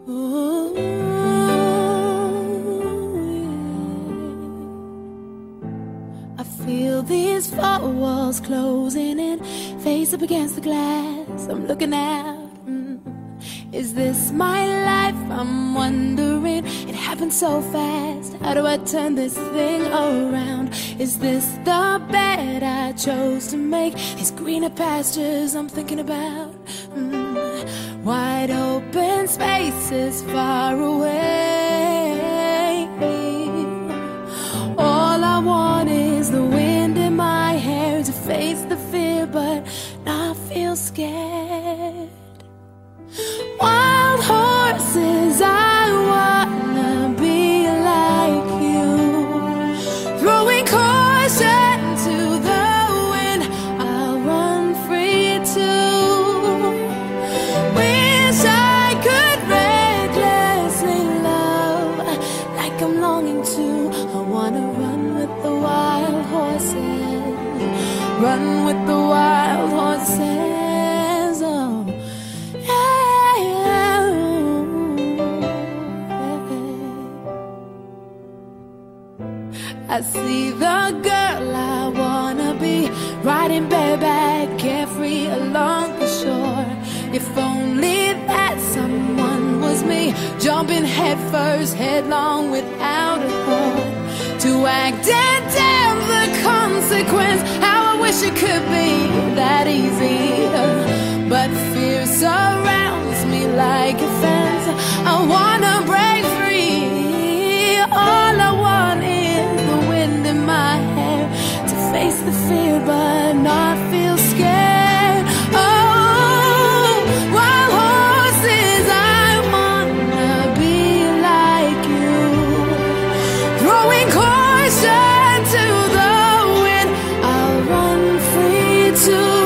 Ooh, yeah. I feel these four walls closing in, face up against the glass. I'm looking out. Is this my life? I'm wondering. It happened so fast. How do I turn this thing around? Is this the bed I chose to make? These greener pastures I'm thinking about. Wide open spaces far away. All I want is the wind in my hair to face the fear, but not feel scared. Wild horses, I wanna be like you, throwing caution to the wind. I'll run free too. Wish I could recklessly love like I'm longing to. I wanna run with the wild horses, run with the wild horses. Oh, I see the girl I wanna be, riding bareback, carefree along the shore. If only that someone was me, jumping headfirst, headlong without a thought. To act and damn the consequence. How I wish it could be that easy, but fear surrounds me like a fence. I wanna break free. All I want is the wind in my hair to face the fear but not feel scared. Oh, wild horses, I wanna be like you, throwing caution to the wind. I'll run free too.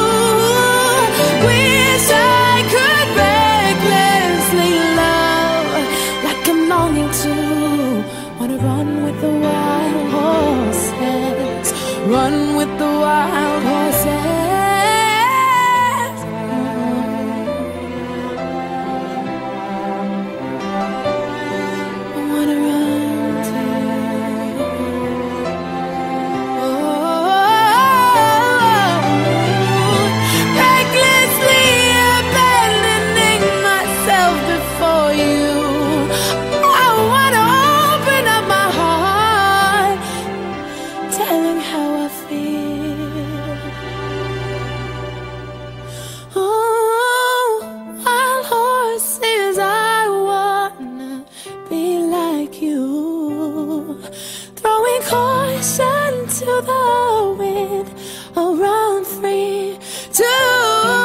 Wish I could recklessly love like I'm longing to. Wanna run with the wild horses, run with the wild horses. I wanna run too. Oh, recklessly abandoning myself before you. I wanna open up my heart, telling how I feel. Oh, wild horses, I wanna be like you, throwing caution to the wind. I'll run free too.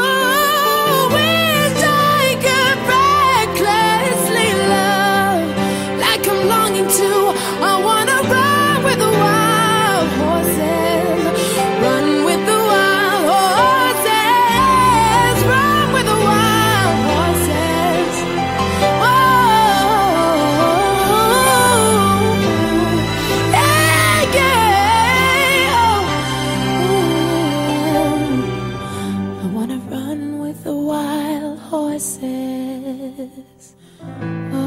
Wish I could recklessly love like I'm longing to. I wanna run with the wild horses, run with the wild horses, run with the wild horses. Oh, yeah, yeah. Oh, I wanna run with the wild horses. Oh.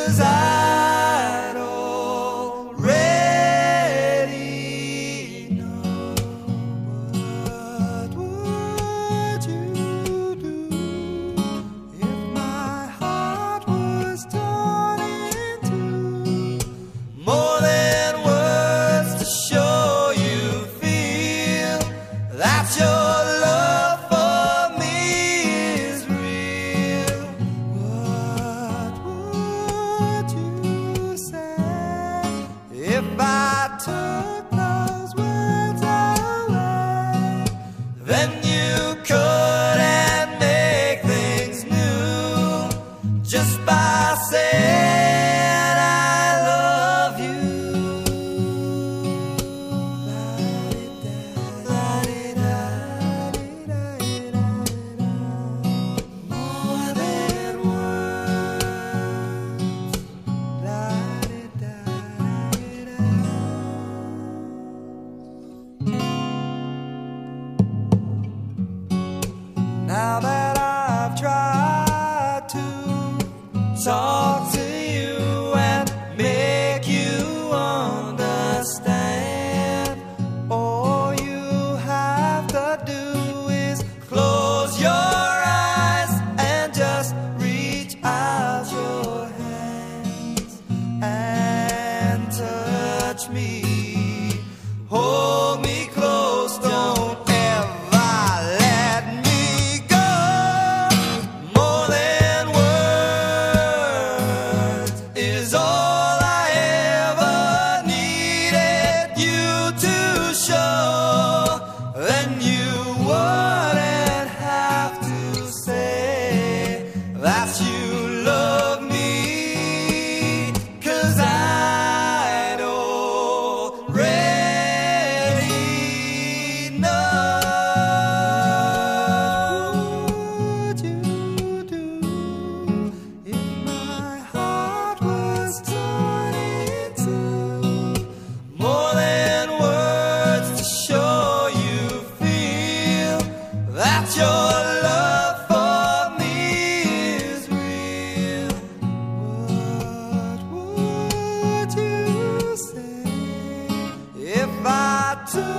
'cause I'd already know. What would you do if my heart was torn in two? More than words to show you feel that your love for me is real. What would you say if I took those words away? Then you couldn't make things new just by saying I love you. More than words. Now that I've tried to talk to you and make you understand, all you have to do is close your eyes and just reach out your hands and touch me. Hold me close, don't ever let me go. More than words is all I ever needed you to show. Then you wouldn't have to say that you love me, 'cause I'd already know. What would you do if my heart was torn in two? More than words to show you feel that your love for me is real. What would you say if I took